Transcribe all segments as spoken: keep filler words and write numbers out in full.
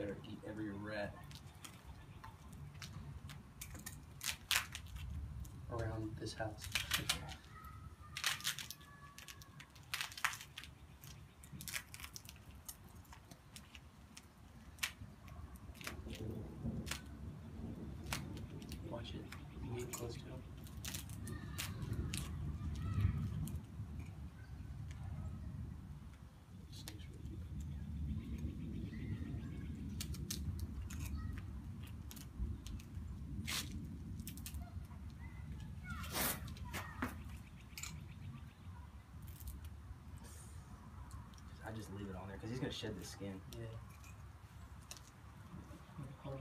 better eat every rat around this house. Watch it. You get close to him. I just leave it on there because he's gonna shed the skin. Yeah. Hold on.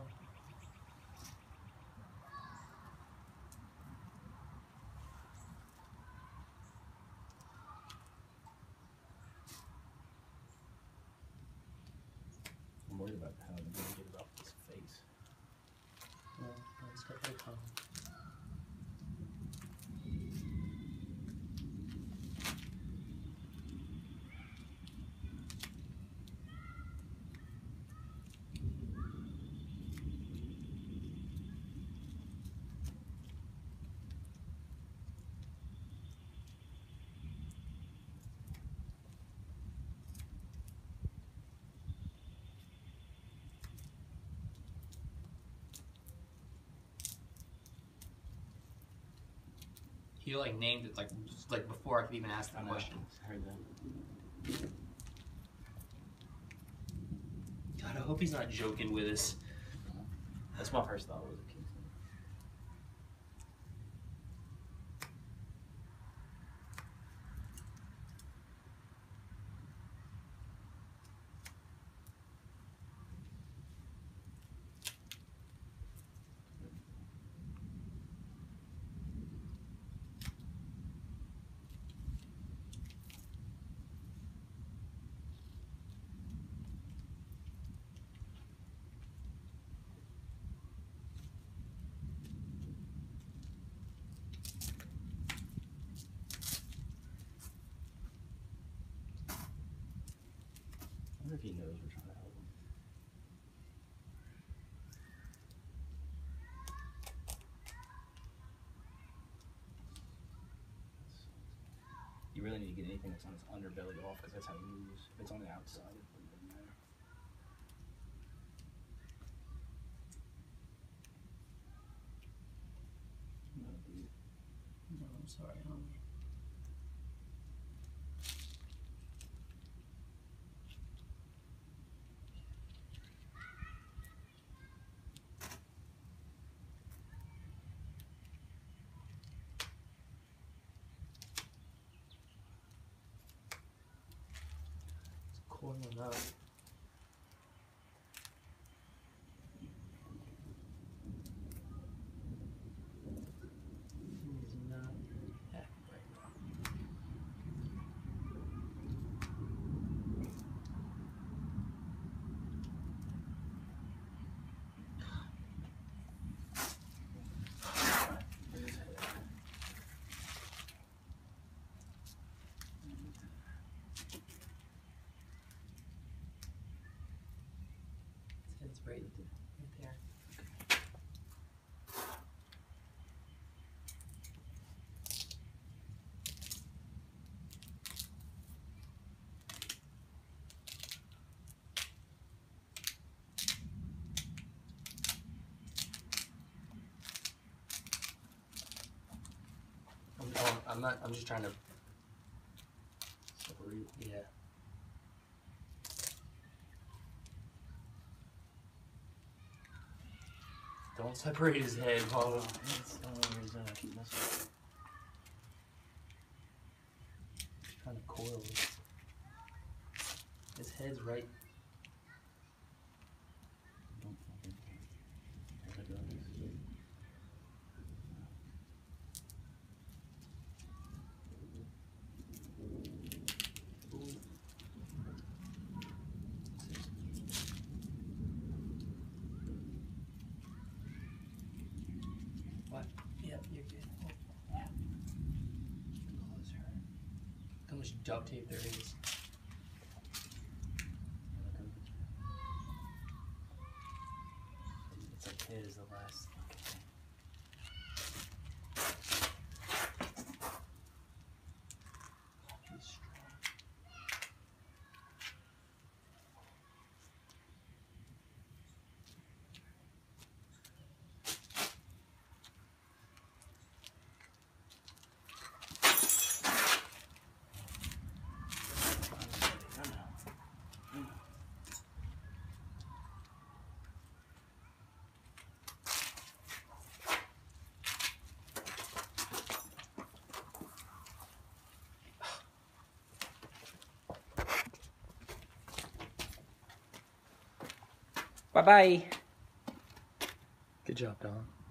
I'm worried about how I'm gonna get it off his face. No, one step at a time. He like named it like just, like before I could even ask the I know. question. I heard that. God, I hope he's not joking with us. That's my first thought was a king. I wonder if he knows we're trying to help him. You really need to get anything that's on his underbelly off because that's how he moves. If it's on the outside, it doesn't matter. No, dude. No, I'm sorry, homie. It's coiling up. He's not happy right now. It's right, right there. I'm, oh, I'm not. I'm just trying to separate. Yeah. Don't separate his head, Paul. It's, I don't know where he's at. I keep messing with Just trying to coil it. His head's right. Don't fucking. There it goes. What? Yep, you're good. Oh, yeah. Closer. Look how much duct tape there is. Bye bye. Good job, Don.